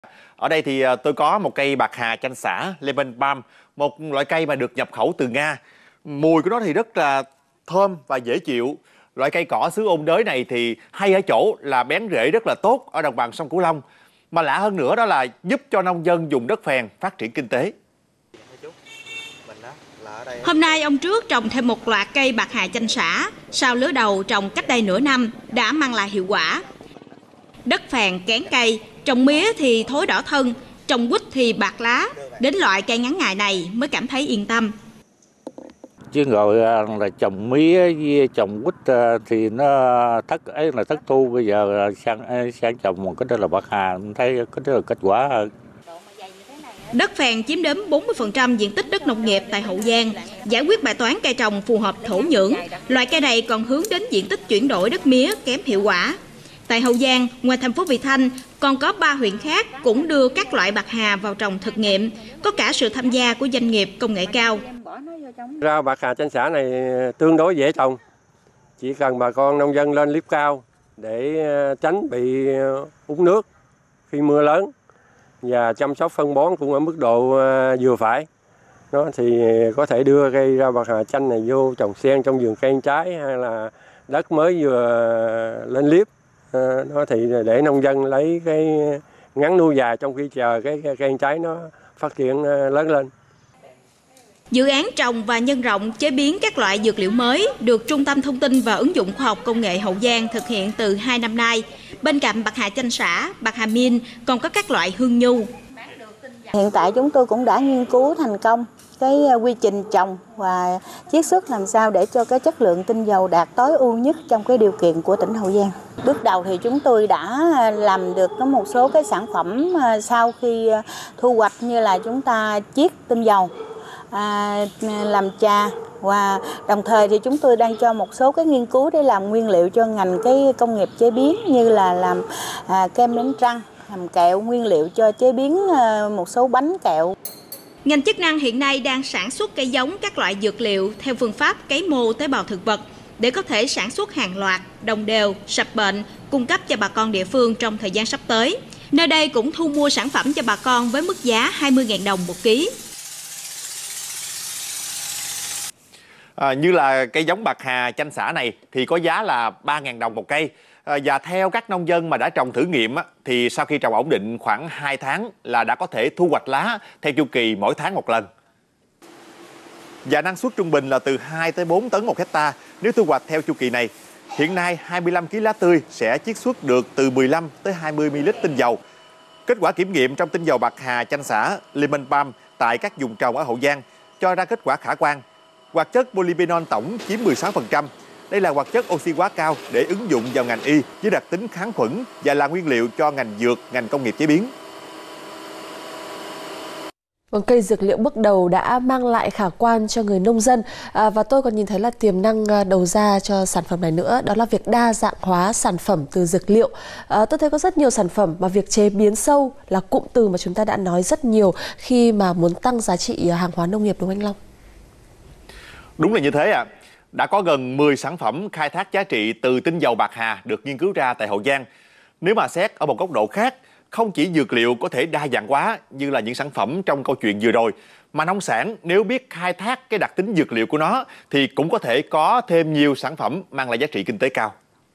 Ở đây thì tôi có một cây bạc hà chanh sả lemon balm, một loại cây mà được nhập khẩu từ Nga. Mùi của nó thì rất là thơm và dễ chịu. Loại cây cỏ xứ ôn đới này thì hay ở chỗ là bén rễ rất là tốt ở đồng bằng sông Cửu Long. Mà lạ hơn nữa đó là giúp cho nông dân dùng đất phèn phát triển kinh tế. Hôm nay ông Trước trồng thêm một loạt cây bạc hà chanh sả sau lứa đầu trồng cách đây nửa năm đã mang lại hiệu quả. Đất phèn kén cây, trồng mía thì thối đỏ thân, trồng quýt thì bạc lá, đến loại cây ngắn ngày này mới cảm thấy yên tâm. Chứ rồi là trồng mía với trồng quýt thì nó thất thu, bây giờ sang trồng một cái đó là bạc hà, mình thấy cái đó là kết quả hơn. Đất phèn chiếm đến 40% diện tích đất nông nghiệp tại Hậu Giang. Giải quyết bài toán cây trồng phù hợp thổ nhưỡng, loại cây này còn hướng đến diện tích chuyển đổi đất mía kém hiệu quả. Tại Hậu Giang, ngoài thành phố Vị Thanh, còn có 3 huyện khác cũng đưa các loại bạc hà vào trồng thực nghiệm, có cả sự tham gia của doanh nghiệp công nghệ cao. Rau bạc hà chanh sả này tương đối dễ trồng, chỉ cần bà con nông dân lên liếp cao để tránh bị úng nước khi mưa lớn và chăm sóc phân bón cũng ở mức độ vừa phải. Nó thì có thể đưa cây rau bạc hà chanh này vô trồng xen trong vườn cây trái hay là đất mới vừa lên liếp. Nó thì để nông dân lấy cái ngắn nuôi dài trong khi chờ cái cây trái nó phát triển lớn lên. Dự án trồng và nhân rộng chế biến các loại dược liệu mới được Trung tâm Thông tin và Ứng dụng Khoa học Công nghệ Hậu Giang thực hiện từ 2 năm nay. Bên cạnh bạc hà chanh sả, bạc hà min còn có các loại hương nhu. Hiện tại chúng tôi cũng đã nghiên cứu thành công cái quy trình trồng và chiết xuất làm sao để cho cái chất lượng tinh dầu đạt tối ưu nhất trong cái điều kiện của tỉnh Hậu Giang. Bước đầu thì chúng tôi đã làm được có một số cái sản phẩm sau khi thu hoạch, như là chúng ta chiết tinh dầu, làm trà, và đồng thời thì chúng tôi đang cho một số cái nghiên cứu để làm nguyên liệu cho ngành cái công nghiệp chế biến, như là làm kem đánh răng, làm kẹo, nguyên liệu cho chế biến một số bánh kẹo. Ngành chức năng hiện nay đang sản xuất cây giống các loại dược liệu theo phương pháp cấy mô tế bào thực vật để có thể sản xuất hàng loạt, đồng đều, sạch bệnh, cung cấp cho bà con địa phương trong thời gian sắp tới. Nơi đây cũng thu mua sản phẩm cho bà con với mức giá 20.000 đồng một ký. Như là cây giống bạc hà chanh sả này thì có giá là 3.000 đồng một cây. Và theo các nông dân mà đã trồng thử nghiệm thì sau khi trồng ổn định khoảng 2 tháng là đã có thể thu hoạch lá theo chu kỳ mỗi tháng một lần. Và năng suất trung bình là từ 2 tới 4 tấn một hectare nếu thu hoạch theo chu kỳ này. Hiện nay 25 kg lá tươi sẽ chiết xuất được từ 15 tới 20 ml tinh dầu. Kết quả kiểm nghiệm trong tinh dầu bạc hà chanh sả lemon balm tại các vùng trồng ở Hậu Giang cho ra kết quả khả quan. Hoạt chất polyphenol tổng chiếm 16%. Đây là hoạt chất oxy hóa cao để ứng dụng vào ngành y với đặc tính kháng khuẩn và là nguyên liệu cho ngành dược, ngành công nghiệp chế biến. Cây dược liệu bước đầu đã mang lại khả quan cho người nông dân và tôi còn nhìn thấy là tiềm năng đầu ra cho sản phẩm này nữa, đó là việc đa dạng hóa sản phẩm từ dược liệu. Tôi thấy có rất nhiều sản phẩm mà việc chế biến sâu là cụm từ mà chúng ta đã nói rất nhiều khi mà muốn tăng giá trị hàng hóa nông nghiệp, đúng không anh Long? Đúng là như thế ạ. Đã có gần 10 sản phẩm khai thác giá trị từ tinh dầu bạc hà được nghiên cứu ra tại Hậu Giang. Nếu mà xét ở một góc độ khác, không chỉ dược liệu có thể đa dạng hóa như là những sản phẩm trong câu chuyện vừa rồi, mà nông sản nếu biết khai thác cái đặc tính dược liệu của nó thì cũng có thể có thêm nhiều sản phẩm mang lại giá trị kinh tế cao.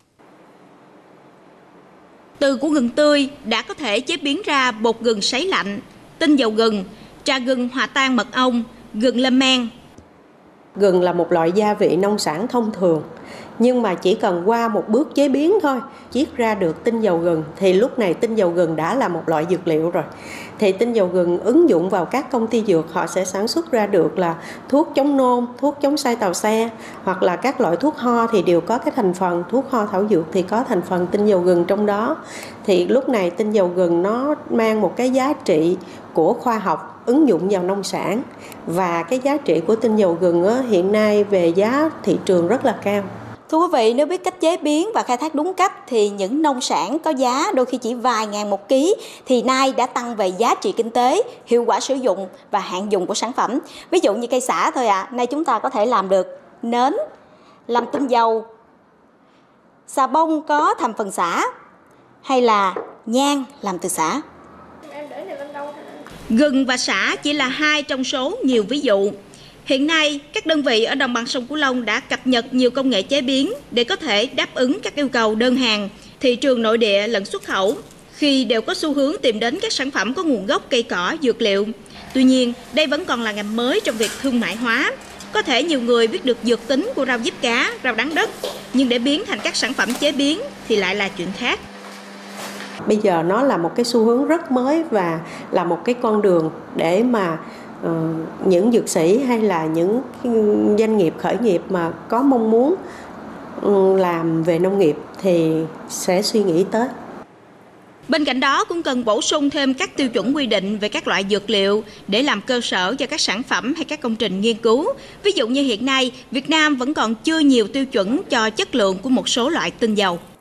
Từ củ gừng tươi đã có thể chế biến ra bột gừng sấy lạnh, tinh dầu gừng, trà gừng hòa tan mật ong, gừng lên men. Gừng là một loại gia vị nông sản thông thường, nhưng mà chỉ cần qua một bước chế biến thôi, chiết ra được tinh dầu gừng, thì lúc này tinh dầu gừng đã là một loại dược liệu rồi. Thì tinh dầu gừng ứng dụng vào các công ty dược, họ sẽ sản xuất ra được là thuốc chống nôn, thuốc chống sai tàu xe, hoặc là các loại thuốc ho thì đều có cái thành phần, thuốc ho thảo dược thì có thành phần tinh dầu gừng trong đó. Thì lúc này tinh dầu gừng nó mang một cái giá trị của khoa học ứng dụng vào nông sản, và cái giá trị của tinh dầu gừng hiện nay về giá thị trường rất là cao. Thưa quý vị, nếu biết cách chế biến và khai thác đúng cách thì những nông sản có giá đôi khi chỉ vài ngàn một ký thì nay đã tăng về giá trị kinh tế, hiệu quả sử dụng và hạn dùng của sản phẩm. Ví dụ như cây sả thôi nay chúng ta có thể làm được nến, làm tinh dầu, xà bông có thành phần sả, hay là nhang làm từ sả. Gừng và sả chỉ là hai trong số nhiều ví dụ. Hiện nay, các đơn vị ở đồng bằng sông Cửu Long đã cập nhật nhiều công nghệ chế biến để có thể đáp ứng các yêu cầu đơn hàng, thị trường nội địa lẫn xuất khẩu, khi đều có xu hướng tìm đến các sản phẩm có nguồn gốc cây cỏ, dược liệu. Tuy nhiên, đây vẫn còn là ngành mới trong việc thương mại hóa. Có thể nhiều người biết được dược tính của rau diếp cá, rau đắng đất, nhưng để biến thành các sản phẩm chế biến thì lại là chuyện khác. Bây giờ nó là một cái xu hướng rất mới và là một cái con đường để mà những dược sĩ hay là những doanh nghiệp khởi nghiệp mà có mong muốn làm về nông nghiệp thì sẽ suy nghĩ tới. Bên cạnh đó cũng cần bổ sung thêm các tiêu chuẩn quy định về các loại dược liệu để làm cơ sở cho các sản phẩm hay các công trình nghiên cứu. Ví dụ như hiện nay, Việt Nam vẫn còn chưa nhiều tiêu chuẩn cho chất lượng của một số loại tinh dầu.